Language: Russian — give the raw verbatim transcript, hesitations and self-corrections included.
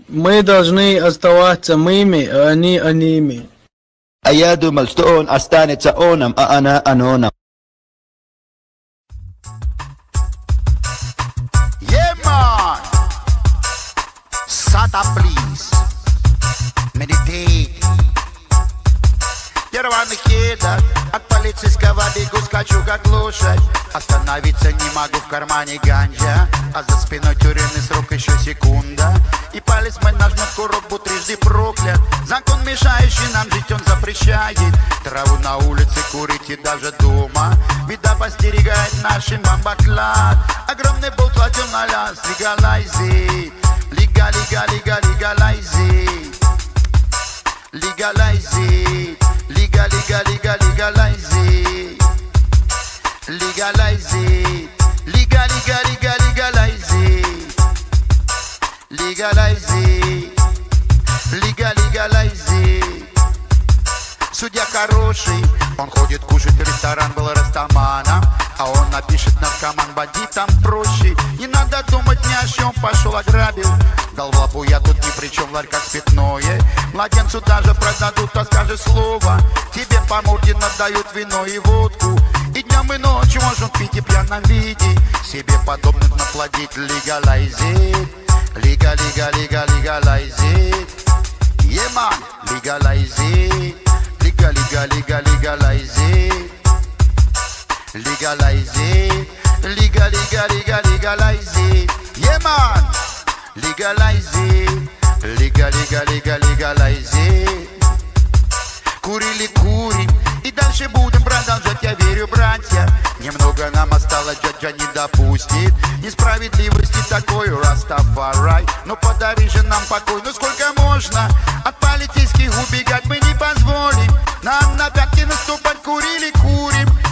Мы должны оставаться мыми, а они оними. А я думал, что он останется оном, а она аноном. Yeah, man. Sata, please. Meditate. Я рваный кидок, от полицейского бегу, скачу как лошадь. Остановиться не могу, в кармане ганджа, а за спиной тюремный срок еще секунда. И палец мой нажмет курок, будь трижды проклят. Закон, мешающий нам жить, он запрещает траву на улице курить и даже дома. Беда постерегает нашим бомбоклад. Огромный болт кладем на ляс, легалайзи. Лига, лига, лига, легалайзи. Legalize it, liga, liga, liga, legalize it. Legalize it, liga, liga, liga, legalize it. Legalize it, liga, legalize it. Судья хороший, он ходит кушать, ресторан был растаманом. А он напишет наркоман, бандитам проще. Не надо думать ни о чем, пошел ограбил. Дал в лапу, я тут ни при чем, в ларьках спиртное. Младенцу даже продадут, а скажешь слово. Тебе по морде надают вино и водку. И днем и ночью можно пить и пьяном виде себе подобных наплодить. Legalize, лига, лига, лига, legalize. Yeah, man, legalize. Liga, liga, liga, legalize. Legalize it, liga, liga, liga, legalize it. Yeah, man. Legalize it, liga, liga, liga, legalize it. Курили, курим, и дальше будем продолжать, я верю, братья. Немного нам осталось, джаджа не допустит несправедливости такой, Растафарай. Но подари же нам покой, ну сколько можно? От полицейских убегать мы не позволим. Нам на пятки наступать, курили, курим.